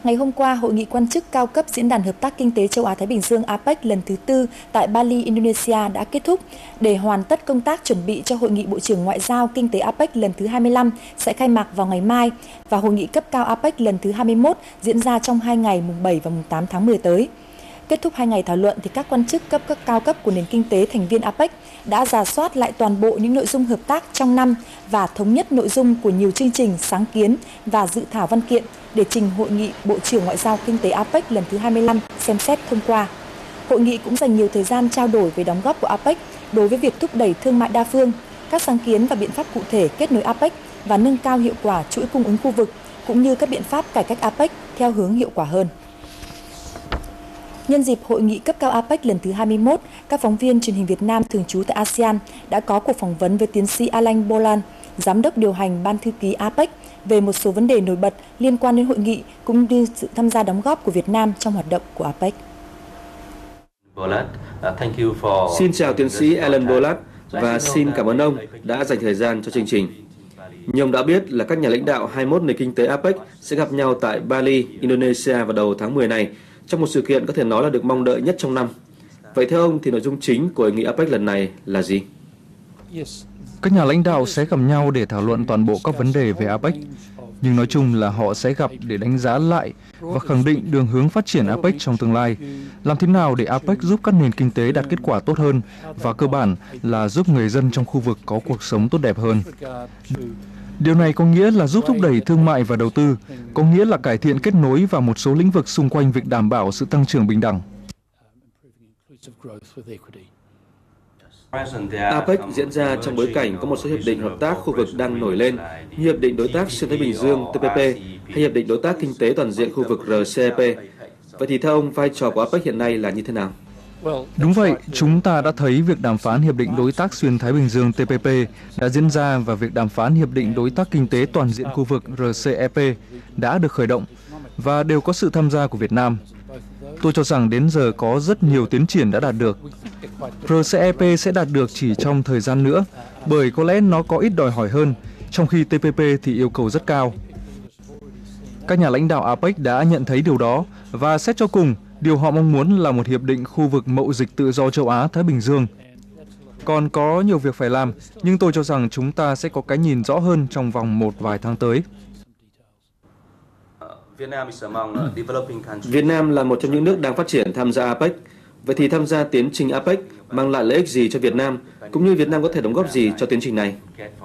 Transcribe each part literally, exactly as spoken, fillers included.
Ngày hôm qua, Hội nghị quan chức cao cấp Diễn đàn Hợp tác Kinh tế Châu Á-Thái Bình Dương a pếch lần thứ tư tại Bali, Indonesia đã kết thúc. Để hoàn tất công tác chuẩn bị cho Hội nghị Bộ trưởng Ngoại giao Kinh tế a pếch lần thứ hai mươi lăm sẽ khai mạc vào ngày mai và Hội nghị cấp cao a pếch lần thứ hai mươi mốt diễn ra trong hai ngày mùng bảy và mùng tám tháng mười tới. Kết thúc hai ngày thảo luận, thì các quan chức cấp các cao cấp của nền kinh tế thành viên a pếch đã rà soát lại toàn bộ những nội dung hợp tác trong năm và thống nhất nội dung của nhiều chương trình, sáng kiến và dự thảo văn kiện để trình Hội nghị Bộ trưởng Ngoại giao Kinh tế a pếch lần thứ hai mươi lăm xem xét thông qua. Hội nghị cũng dành nhiều thời gian trao đổi về đóng góp của a pếch đối với việc thúc đẩy thương mại đa phương, các sáng kiến và biện pháp cụ thể kết nối a pếch và nâng cao hiệu quả chuỗi cung ứng khu vực, cũng như các biện pháp cải cách a pếch theo hướng hiệu quả hơn. Nhân dịp Hội nghị cấp cao a pếch lần thứ hai mươi mốt, các phóng viên truyền hình Việt Nam thường trú tại a sê an đã có cuộc phỏng vấn với tiến sĩ Alain Bolan, Giám đốc điều hành Ban thư ký a pếch, về một số vấn đề nổi bật liên quan đến hội nghị cũng như sự tham gia đóng góp của Việt Nam trong hoạt động của a pếch. Xin chào tiến sĩ Alain Bolan và xin cảm ơn ông đã dành thời gian cho chương trình. Như ông đã biết là các nhà lãnh đạo hai mươi mốt nền kinh tế a pếch sẽ gặp nhau tại Bali, Indonesia vào đầu tháng mười này, trong một sự kiện có thể nói là được mong đợi nhất trong năm. Vậy theo ông thì nội dung chính của hội nghị a pếch lần này là gì? Các nhà lãnh đạo sẽ gặp nhau để thảo luận toàn bộ các vấn đề về a pếch, nhưng nói chung là họ sẽ gặp để đánh giá lại và khẳng định đường hướng phát triển a pếch trong tương lai, làm thế nào để a pếch giúp các nền kinh tế đạt kết quả tốt hơn và cơ bản là giúp người dân trong khu vực có cuộc sống tốt đẹp hơn. Điều này có nghĩa là giúp thúc đẩy thương mại và đầu tư, có nghĩa là cải thiện kết nối vào một số lĩnh vực xung quanh việc đảm bảo sự tăng trưởng bình đẳng. a pếch diễn ra trong bối cảnh có một số hiệp định hợp tác khu vực đang nổi lên, như Hiệp định Đối tác Xuyên Thái Bình Dương T P P hay Hiệp định Đối tác Kinh tế Toàn diện khu vực R C E P. Vậy thì theo ông, vai trò của a pếch hiện nay là như thế nào? Đúng vậy, chúng ta đã thấy việc đàm phán Hiệp định Đối tác Xuyên Thái Bình Dương T P P đã diễn ra và việc đàm phán Hiệp định Đối tác Kinh tế Toàn diện khu vực R C E P đã được khởi động và đều có sự tham gia của Việt Nam. Tôi cho rằng đến giờ có rất nhiều tiến triển đã đạt được. R C E P sẽ đạt được chỉ trong thời gian nữa, bởi có lẽ nó có ít đòi hỏi hơn, trong khi T P P thì yêu cầu rất cao. Các nhà lãnh đạo a pếch đã nhận thấy điều đó và xét cho cùng, điều họ mong muốn là một hiệp định khu vực mậu dịch tự do châu Á-Thái Bình Dương. Còn có nhiều việc phải làm, nhưng tôi cho rằng chúng ta sẽ có cái nhìn rõ hơn trong vòng một vài tháng tới. Việt Nam là một trong những nước đang phát triển tham gia a pếch. Vậy thì tham gia tiến trình a pếch mang lại lợi ích gì cho Việt Nam, cũng như Việt Nam có thể đóng góp gì cho tiến trình này?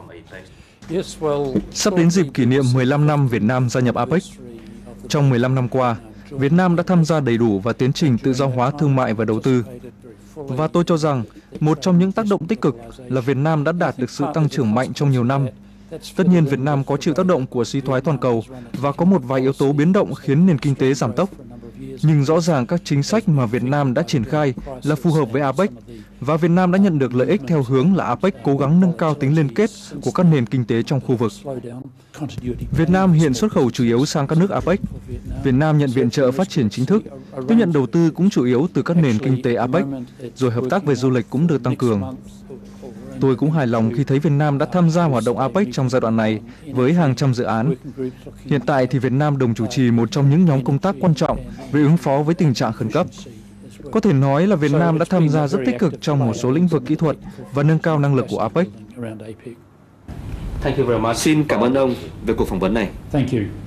Sắp đến dịp kỷ niệm mười lăm năm Việt Nam gia nhập a pếch. Trong mười lăm năm qua, Việt Nam đã tham gia đầy đủ vào tiến trình tự do hóa thương mại và đầu tư. Và tôi cho rằng, một trong những tác động tích cực là Việt Nam đã đạt được sự tăng trưởng mạnh trong nhiều năm. Tất nhiên Việt Nam có chịu tác động của suy thoái toàn cầu và có một vài yếu tố biến động khiến nền kinh tế giảm tốc. Nhưng rõ ràng các chính sách mà Việt Nam đã triển khai là phù hợp với a pếch và Việt Nam đã nhận được lợi ích theo hướng là a pếch cố gắng nâng cao tính liên kết của các nền kinh tế trong khu vực. Việt Nam hiện xuất khẩu chủ yếu sang các nước a pếch. Việt Nam nhận viện trợ phát triển chính thức, tiếp nhận đầu tư cũng chủ yếu từ các nền kinh tế a pếch, rồi hợp tác về du lịch cũng được tăng cường. Tôi cũng hài lòng khi thấy Việt Nam đã tham gia hoạt động a pếch trong giai đoạn này với hàng trăm dự án. Hiện tại thì Việt Nam đồng chủ trì một trong những nhóm công tác quan trọng về ứng phó với tình trạng khẩn cấp. Có thể nói là Việt Nam đã tham gia rất tích cực trong một số lĩnh vực kỹ thuật và nâng cao năng lực của a pếch. Xin cảm ơn ông về cuộc phỏng vấn này.